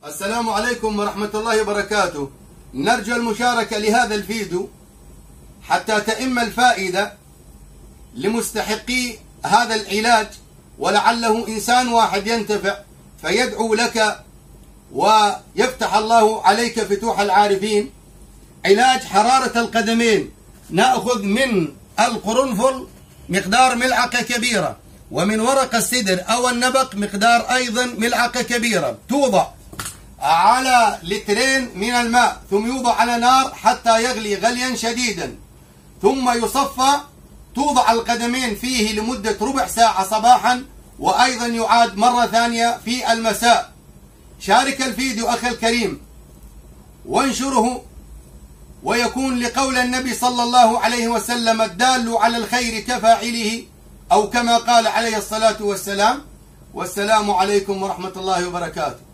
السلام عليكم ورحمة الله وبركاته. نرجو المشاركة لهذا الفيديو حتى تئم الفائدة لمستحقي هذا العلاج، ولعله إنسان واحد ينتفع فيدعو لك ويفتح الله عليك فتوح العارفين. علاج حرارة القدمين، نأخذ من القرنفل مقدار ملعقة كبيرة، ومن ورق السدر أو النبق مقدار أيضا ملعقة كبيرة، توضع على لترين من الماء، ثم يوضع على نار حتى يغلي غليا شديدا، ثم يصفى. توضع القدمين فيه لمدة ربع ساعة صباحا، وأيضا يعاد مرة ثانية في المساء. شارك الفيديو أخي الكريم وانشره، ويكون لقول النبي صلى الله عليه وسلم: الدال على الخير كفاعله، أو كما قال عليه الصلاة والسلام. والسلام عليكم ورحمة الله وبركاته.